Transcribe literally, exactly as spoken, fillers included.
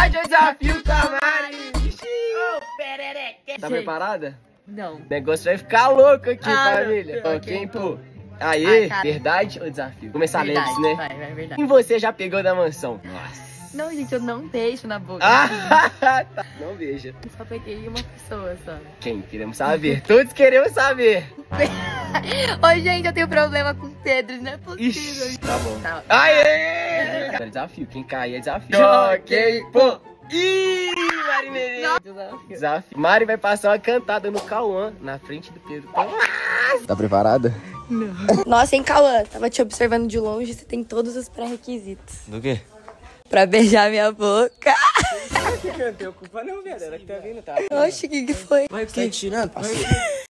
verdade, eu desafio com a Mari. Tá preparada? Não. O negócio vai ficar louco aqui, Ah, família. não. Ok, pô. Aê, Ai, cara. verdade ou desafio? Começar Verdade, lento, né? vai, vai, verdade. E você já pegou da mansão? Nossa. Não, gente, eu não deixo na boca. Ah, tá. Não veja. Eu só peguei uma pessoa só. Quem? Queremos saber. Todos queremos saber. Ô, gente, eu tenho problema com pedras, não é possível. Ixi, tá bom. Tá. Aê! Agora é desafio. Quem cair é desafio. Ok, pô. Ih, Mari Menezes. Desafio. Desafio. Mari vai passar uma cantada no Cauã, na frente do Pedro. Tá preparada? Nossa, hein, Cauã? Tava te observando de longe, você tem todos os pré-requisitos. Do quê? Pra beijar minha boca. Eu não tenho culpa não, velho. Ela que tá vindo, tá? Oxe, o que que foi? Mas o que? Tá tirando, parceiro?